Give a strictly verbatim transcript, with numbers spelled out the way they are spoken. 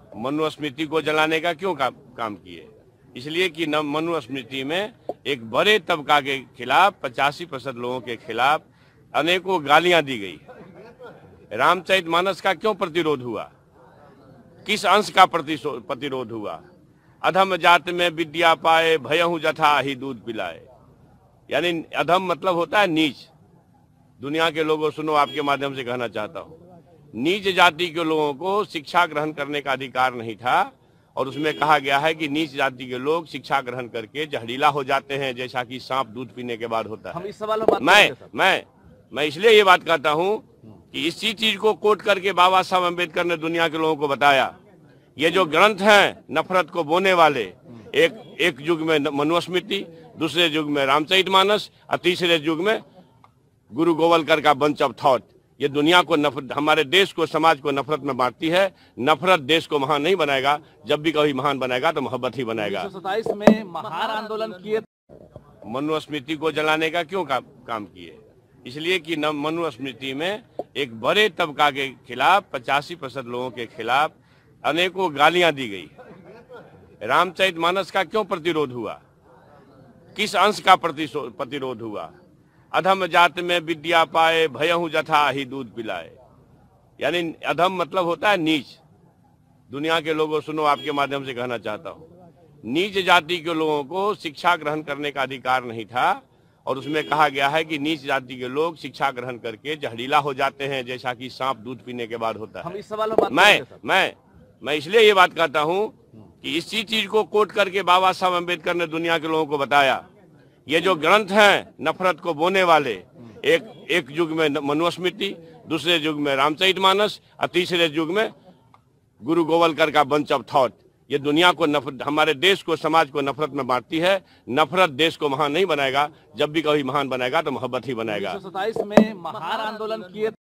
मनुस्मृति को जलाने का क्यों का, काम किए? इसलिए कि न मनुस्मृति में एक बड़े तबका के खिलाफ, पचासी प्रतिशत लोगों के खिलाफ अनेकों गालियां दी गई। रामचरितमानस का क्यों प्रतिरोध हुआ? किस अंश का प्रतिरोध हुआ? अधम जात में विद्या पाए, भयहु जथा ही दूध पिलाए। यानी अधम मतलब होता है नीच। दुनिया के लोगों सुनो, आपके माध्यम से कहना चाहता हूँ, नीच जाति के लोगों को शिक्षा ग्रहण करने का अधिकार नहीं था, और उसमें कहा गया है कि नीच जाति के लोग शिक्षा ग्रहण करके जहरीला हो जाते हैं, जैसा कि सांप दूध पीने के बाद होता है। हम इस सवाल में मैं मैं मैं इसलिए ये बात कहता हूँ कि इसी चीज को कोट करके बाबा साहब अम्बेडकर ने दुनिया के लोगों को बताया, ये जो ग्रंथ हैं नफरत को बोने वाले, एक एक युग में मनुस्मृति, दूसरे युग में रामचरितमानस और तीसरे युग में गुरु गोवलकर का बंच ऑफ थॉट, ये दुनिया को नफरत, हमारे देश को, समाज को नफरत में बांटती है। नफरत देश को महान नहीं बनाएगा, जब भी कभी महान बनाएगा तो मोहब्बत ही बनाएगा। उन्नीस सौ सत्ताईस में महान आंदोलन किए। मनुस्मृति को जलाने का क्यों का, काम किए? इसलिए कि न मनुस्मृति में एक बड़े तबका के खिलाफ, पचासी प्रतिशत लोगों के खिलाफ अनेकों गालियां दी गई। रामचरितमानस का क्यों प्रतिरोध हुआ? किस अंश का प्रतिरोध हुआ? अधम जात में विद्या पाए, भयहु जथा ही दूध पिलाए। यानी अधम मतलब होता है नीच। दुनिया के लोगों सुनो, आपके माध्यम से कहना चाहता हूँ, नीच जाति के लोगों को शिक्षा ग्रहण करने का अधिकार नहीं था, और उसमें कहा गया है कि नीच जाति के लोग शिक्षा ग्रहण करके जहरीला हो जाते हैं, जैसा कि सांप दूध पीने के बाद होता है। हम इस सवाल में मैं मैं मैं इसलिए ये बात कहता हूँ कि इसी चीज को कोट करके बाबा साहब अम्बेडकर ने दुनिया के लोगों को बताया, ये जो ग्रंथ हैं नफरत को बोने वाले, एक एक युग में मनुस्मृति, दूसरे युग में रामचरितमानस और तीसरे युग में गुरु गोवलकर का बंच ऑफ थॉट, ये दुनिया को नफरत, हमारे देश को, समाज को नफरत में बांटती है। नफरत देश को महान नहीं बनाएगा, जब भी कभी महान बनाएगा तो मोहब्बत ही बनाएगा। उन्नीस सौ सत्ताईस में महान आंदोलन किए।